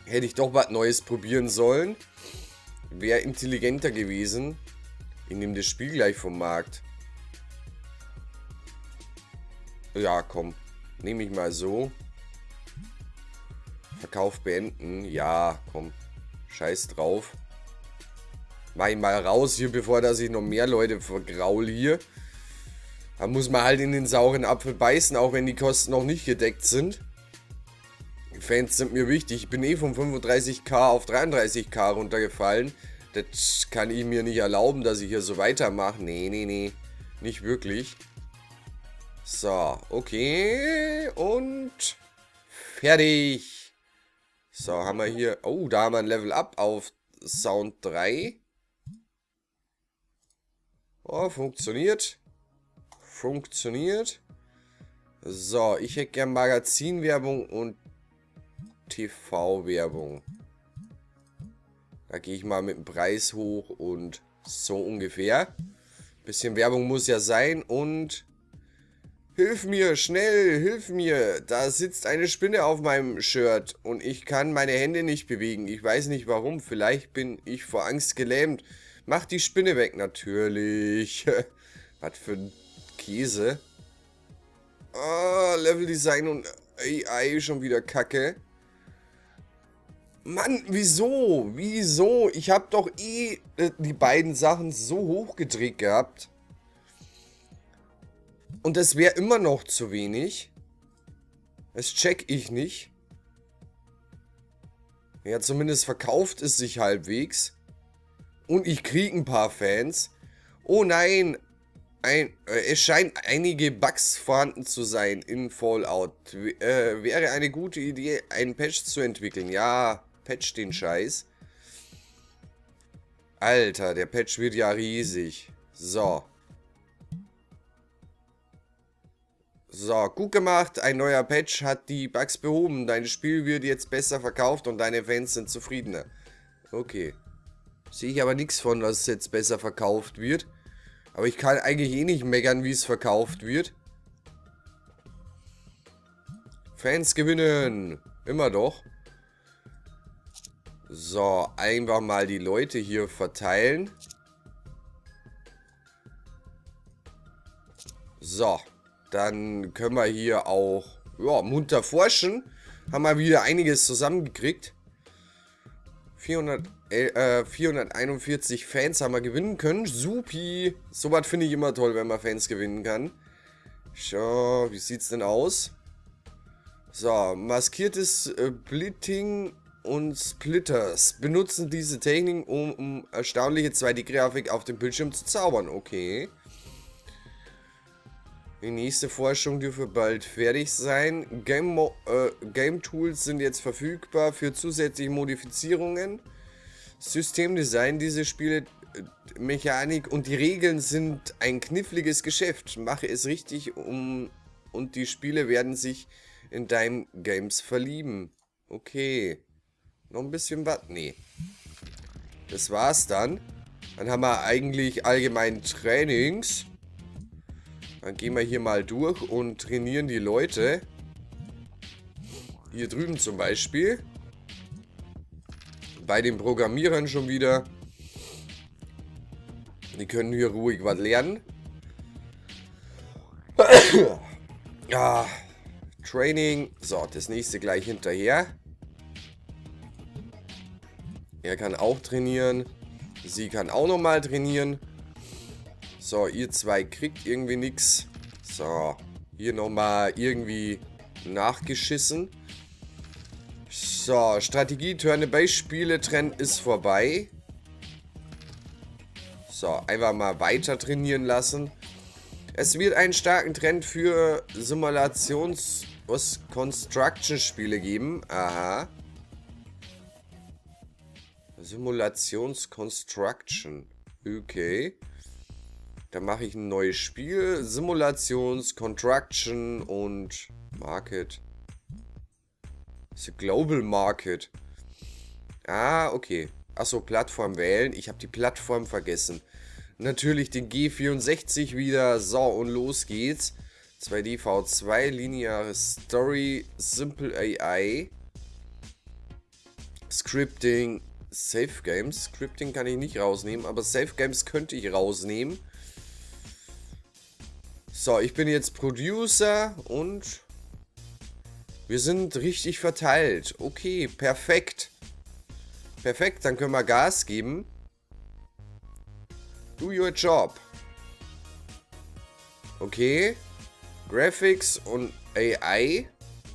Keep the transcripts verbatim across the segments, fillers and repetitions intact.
Hätte ich doch was Neues probieren sollen. Wäre intelligenter gewesen. Ich nehme das Spiel gleich vom Markt. Ja, komm. Nehme ich mal so. Verkauf beenden. Ja, komm. Scheiß drauf. Mach ich mal raus hier, bevor dass ich noch mehr Leute vergraul hier. Da muss man halt in den sauren Apfel beißen, auch wenn die Kosten noch nicht gedeckt sind. Die Fans sind mir wichtig. Ich bin eh von fünfunddreißigtausend auf dreiunddreißigtausend runtergefallen. Das kann ich mir nicht erlauben, dass ich hier so weitermache. Nee, nee, nee. Nicht wirklich. So, okay. Und fertig. So, haben wir hier... Oh, da haben wir ein Level Up auf Sound drei. Oh, funktioniert. Funktioniert. So, ich hätte gern Magazinwerbung und T V-Werbung. Da gehe ich mal mit dem Preis hoch und so ungefähr. Bisschen Werbung muss ja sein und... Hilf mir, schnell, hilf mir. Da sitzt eine Spinne auf meinem Shirt und ich kann meine Hände nicht bewegen. Ich weiß nicht warum. Vielleicht bin ich vor Angst gelähmt. Mach die Spinne weg, natürlich. Was für ein Käse. Oh, Leveldesign und A I schon wieder kacke. Mann, wieso? Wieso? Ich habe doch eh äh, die beiden Sachen so hochgedreht gehabt. Und das wäre immer noch zu wenig. Das check ich nicht. Ja, zumindest verkauft es sich halbwegs. Und ich kriege ein paar Fans. Oh nein. Ein, äh, es scheint einige Bugs vorhanden zu sein in Fallout. W äh, wäre eine gute Idee, einen Patch zu entwickeln. Ja, patch den Scheiß. Alter, der Patch wird ja riesig. So. So, gut gemacht. Ein neuer Patch hat die Bugs behoben. Dein Spiel wird jetzt besser verkauft und deine Fans sind zufriedener. Okay. Sehe ich aber nichts von, dass es jetzt besser verkauft wird. Aber ich kann eigentlich eh nicht meckern, wie es verkauft wird. Fans gewinnen. Immer doch. So, einfach mal die Leute hier verteilen. So. Dann können wir hier auch ja, munter forschen. Haben wir wieder einiges zusammengekriegt. vierhundert, äh, vierhunderteinundvierzig Fans haben wir gewinnen können. Supi. Sowas finde ich immer toll, wenn man Fans gewinnen kann. So, wie sieht's denn aus? So, maskiertes äh, Splitting und Splitters benutzen diese Technik, um, um erstaunliche zwei D-Grafik auf dem Bildschirm zu zaubern. Okay. Die nächste Forschung dürfte bald fertig sein. Game, Mo äh, Game Tools sind jetzt verfügbar für zusätzliche Modifizierungen. Systemdesign, diese Spiele, äh, Mechanik und die Regeln sind ein kniffliges Geschäft. Mache es richtig um und die Spiele werden sich in deinen Games verlieben. Okay. Noch ein bisschen was? Nee. Das war's dann. Dann haben wir eigentlich allgemein Trainings. Dann gehen wir hier mal durch und trainieren die Leute. Hier drüben zum Beispiel. Bei den Programmierern schon wieder. Die können hier ruhig was lernen. Ja, Training. So, das nächste gleich hinterher. Er kann auch trainieren. Sie kann auch nochmal trainieren. So, ihr zwei kriegt irgendwie nichts. So, hier nochmal irgendwie nachgeschissen. So, Strategie, Turn-Based-Spiele, Trend ist vorbei. So, einfach mal weiter trainieren lassen. Es wird einen starken Trend für Simulations- was Construction-Spiele geben. Aha. Simulations-Construction. Okay. Dann mache ich ein neues Spiel. Simulations, Construction und Market. Das ist Global Market. Ah, okay. Achso, Plattform wählen. Ich habe die Plattform vergessen. Natürlich den G vierundsechzig wieder. So, und los geht's. zwei D V zwei, lineare Story, Simple A I. Scripting, Safe Games. Scripting kann ich nicht rausnehmen, aber Safe Games könnte ich rausnehmen. So, ich bin jetzt Producer und wir sind richtig verteilt. Okay, perfekt. Perfekt, dann können wir Gas geben. Do your job. Okay. Graphics und A I.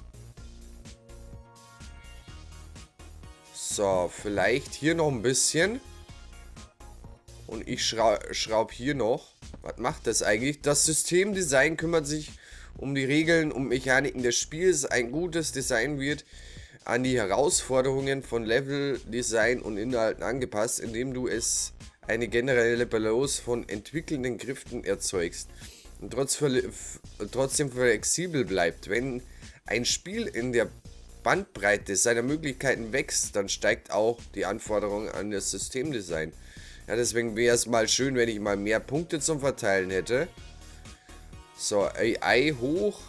So, vielleicht hier noch ein bisschen. Und ich schrau schraube hier noch. Was macht das eigentlich? Das Systemdesign kümmert sich um die Regeln und Mechaniken des Spiels. Ein gutes Design wird an die Herausforderungen von Level, Design und Inhalten angepasst, indem du es eine generelle Balance von entwickelnden Kräften erzeugst und trotz, trotzdem flexibel bleibt. Wenn ein Spiel in der Bandbreite seiner Möglichkeiten wächst, dann steigt auch die Anforderung an das Systemdesign. Ja, deswegen wäre es mal schön, wenn ich mal mehr Punkte zum Verteilen hätte. So, A I hoch.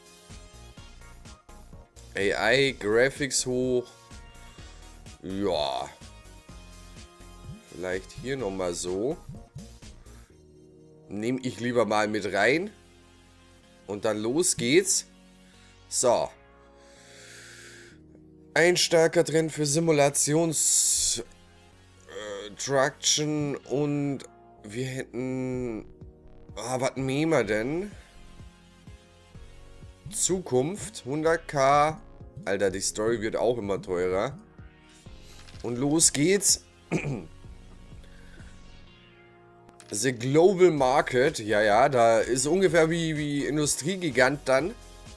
A I, Graphics hoch. Ja. Vielleicht hier nochmal so. Nehme ich lieber mal mit rein. Und dann los geht's. So. Ein starker Trend für Simulations... Traction und wir hätten... Ah, was nehmen wir denn? Zukunft, hunderttausend. Alter, die Story wird auch immer teurer. Und los geht's. The Global Market. Ja, ja, da ist ungefähr wie, wie Industriegigant dann.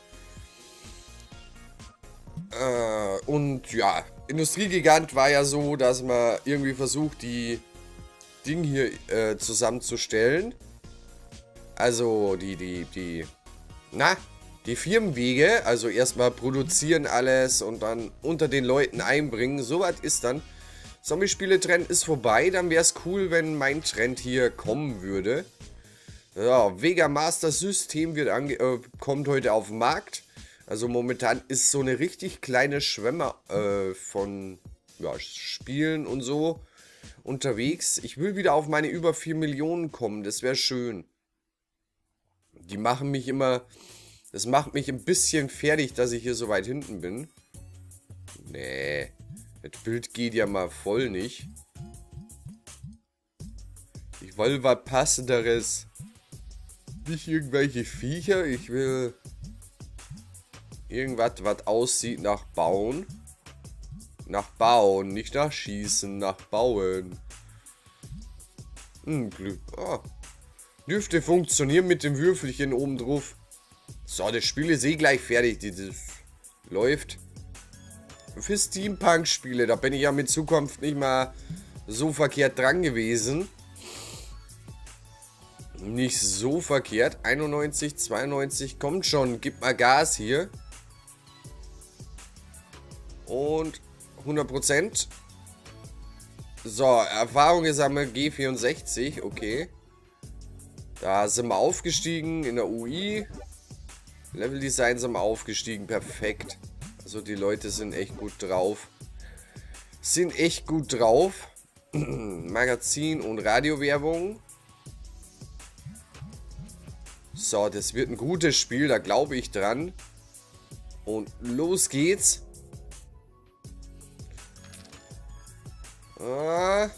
Äh, und ja, Industriegigant war ja so, dass man irgendwie versucht, die Dinge hier äh, zusammenzustellen. Also die, die, die, na, die Firmenwege. Also erstmal produzieren alles und dann unter den Leuten einbringen. Soweit ist dann. Zombie-Spiele-Trend ist vorbei. Dann wäre es cool, wenn mein Trend hier kommen würde. Ja, Vega Master System wird ange äh, kommt heute auf den Markt. Also momentan ist so eine richtig kleine Schwemme äh, von ja, Spielen und so unterwegs. Ich will wieder auf meine über vier Millionen kommen. Das wäre schön. Die machen mich immer... Das macht mich ein bisschen fertig, dass ich hier so weit hinten bin. Nee. Das Bild geht ja mal voll nicht. Ich will was Passenderes. Nicht irgendwelche Viecher. Ich will... Irgendwas, was aussieht nach Bauen. Nach Bauen, nicht nach Schießen, nach Bauen. Hm, Glück. Ah. Dürfte funktionieren mit dem Würfelchen oben drauf. So, das Spiel ist eh gleich fertig. Das läuft. Für Steampunk-Spiele, da bin ich ja mit Zukunft nicht mal so verkehrt dran gewesen. Nicht so verkehrt. einundneunzig, zweiundneunzig, kommt schon. Gib mal Gas hier. Und hundert Prozent. So, Erfahrung gesammelt, G vierundsechzig, okay. Da sind wir aufgestiegen in der U I. Level Design sind wir aufgestiegen, perfekt. Also die Leute sind echt gut drauf. Sind echt gut drauf. Magazin und Radiowerbung. So, das wird ein gutes Spiel, da glaube ich dran. Und los geht's. Ah.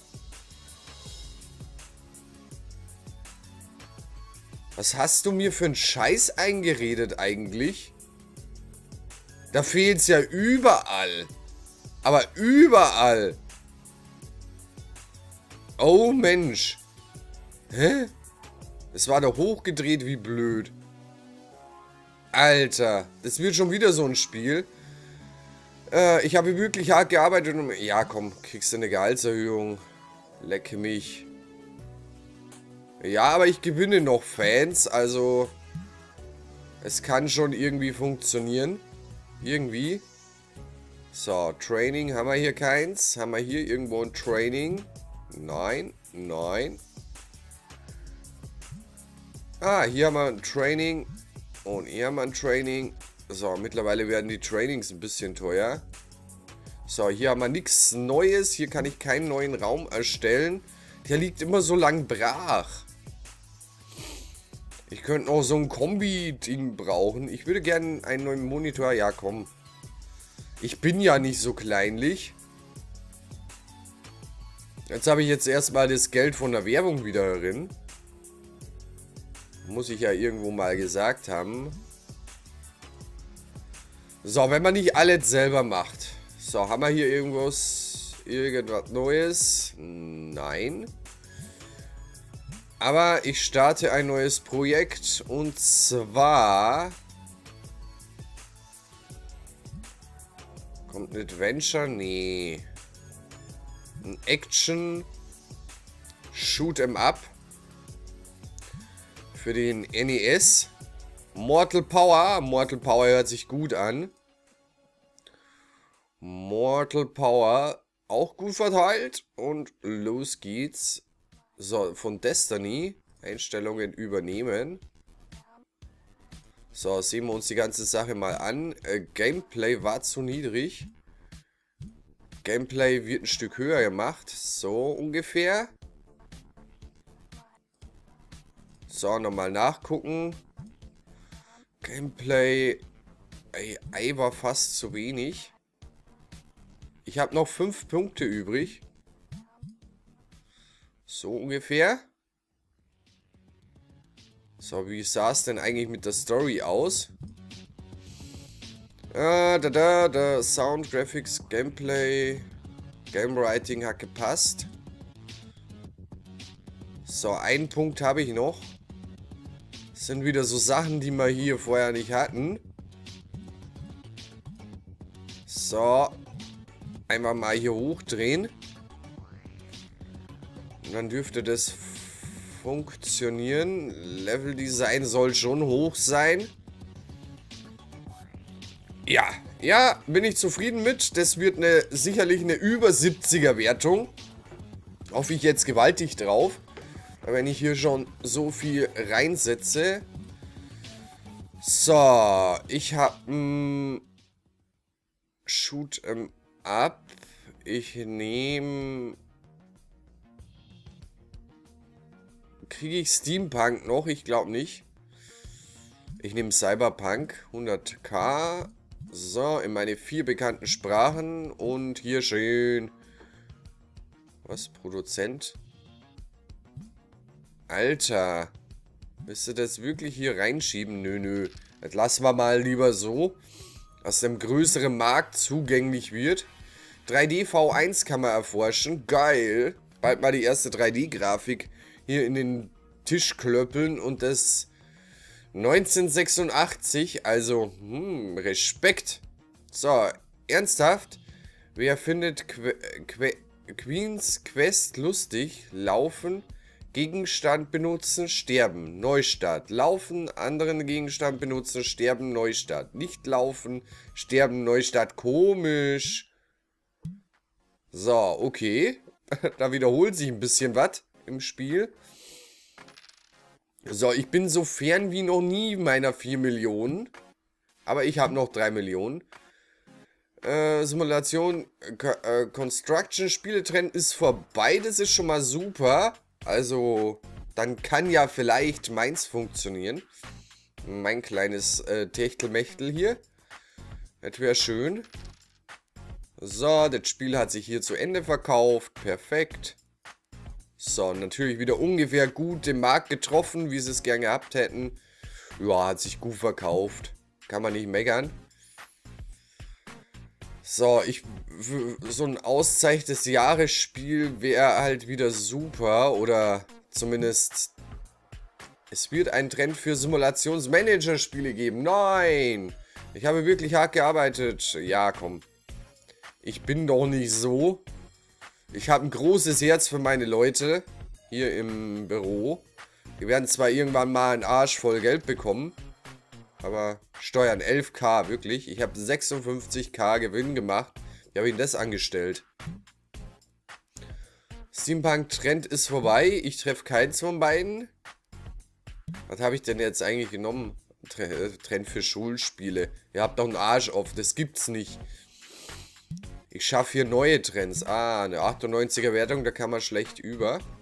Was hast du mir für einen Scheiß eingeredet eigentlich? Da fehlt es ja überall. Aber überall. Oh Mensch. Hä? Es war doch hochgedreht wie blöd. Alter, das wird schon wieder so ein Spiel. Äh, ich habe wirklich hart gearbeitet und... Ja, komm, kriegst du eine Gehaltserhöhung. Lecke mich. Ja, aber ich gewinne noch Fans, also... Es kann schon irgendwie funktionieren. Irgendwie. So, Training, haben wir hier keins? Haben wir hier irgendwo ein Training? Nein, nein. Ah, hier haben wir ein Training. Und hier haben wir ein Training. So, mittlerweile werden die Trainings ein bisschen teuer. So, hier haben wir nichts Neues. Hier kann ich keinen neuen Raum erstellen. Der liegt immer so lang brach. Ich könnte noch so ein Kombi-Ding brauchen. Ich würde gerne einen neuen Monitor. Ja, komm. Ich bin ja nicht so kleinlich. Jetzt habe ich jetzt erstmal das Geld von der Werbung wieder drin. Muss ich ja irgendwo mal gesagt haben. So, wenn man nicht alles selber macht. So, haben wir hier irgendwas, irgendwas Neues? Nein. Aber ich starte ein neues Projekt und zwar kommt ein Adventure? Nee. Ein Action Shoot 'em Up für den N E S. Mortal Power. Mortal Power hört sich gut an. Mortal Power auch gut verteilt und los geht's. So, von Destiny Einstellungen übernehmen. So, sehen wir uns die ganze Sache mal an. Äh, Gameplay war zu niedrig. Gameplay wird ein Stück höher gemacht. So ungefähr. So, nochmal nachgucken. Gameplay. Ey, Ei war fast zu wenig. Ich habe noch fünf Punkte übrig. So ungefähr. So, wie sah es denn eigentlich mit der Story aus? Ah, da, da, da. Sound, Graphics, Gameplay, Game Writing hat gepasst. So, einen Punkt habe ich noch. Das sind wieder so Sachen, die wir hier vorher nicht hatten. So. Einmal mal hier hochdrehen. Und dann dürfte das funktionieren. Level Design soll schon hoch sein. Ja, ja, bin ich zufrieden mit. Das wird eine, sicherlich eine über siebziger Wertung. Hoffe ich jetzt gewaltig drauf. Wenn ich hier schon so viel reinsetze. So, ich habe Shoot 'em Up. Ich nehme... Kriege ich Steampunk noch? Ich glaube nicht. Ich nehme Cyberpunk. hunderttausend. So, in meine vier bekannten Sprachen. Und hier schön. Was? Produzent? Alter. Willst du das wirklich hier reinschieben? Nö, nö. Das lassen wir mal lieber so. Dass dem größeren Markt zugänglich wird. drei D V eins kann man erforschen. Geil. Bald mal die erste drei D-Grafik hier in den Tisch klöppeln. Und das neunzehnhundertsechsundachtzig. Also, hm, Respekt. So, ernsthaft. Wer findet que que Queen's Quest lustig? Laufen. Gegenstand benutzen, sterben, Neustart. Laufen, anderen Gegenstand benutzen, sterben, Neustart. Nicht laufen, sterben, Neustart. Komisch. So, okay. Da wiederholt sich ein bisschen was im Spiel. So, ich bin so fern wie noch nie meiner vier Millionen. Aber ich habe noch drei Millionen. Äh, Simulation, äh, Construction, Spieletrend ist vorbei. Das ist schon mal super. Also, dann kann ja vielleicht meins funktionieren. Mein kleines äh, Techtelmechtel hier. Das wäre schön. So, das Spiel hat sich hier zu Ende verkauft. Perfekt. So, natürlich wieder ungefähr gut den Markt getroffen, wie sie es gern gehabt hätten. Ja, hat sich gut verkauft. Kann man nicht meckern. So, ich, so ein Auszeichen des Jahresspiel wäre halt wieder super. Oder zumindest, es wird einen Trend für Simulationsmanager-Spiele geben. Nein! Ich habe wirklich hart gearbeitet. Ja, komm. Ich bin doch nicht so. Ich habe ein großes Herz für meine Leute hier im Büro. Die werden zwar irgendwann mal einen Arsch voll Geld bekommen. Aber Steuern elftausend, wirklich. Ich habe sechsundfünfzigtausend Gewinn gemacht. Wie habe ich denn das angestellt? Steampunk-Trend ist vorbei. Ich treffe keins von beiden. Was habe ich denn jetzt eigentlich genommen? Trend für Schulspiele. Ihr habt doch einen Arsch auf. Das gibt's nicht. Ich Ich schaffe hier neue Trends. Ah, eine achtundneunziger Wertung, da kann man schlecht über.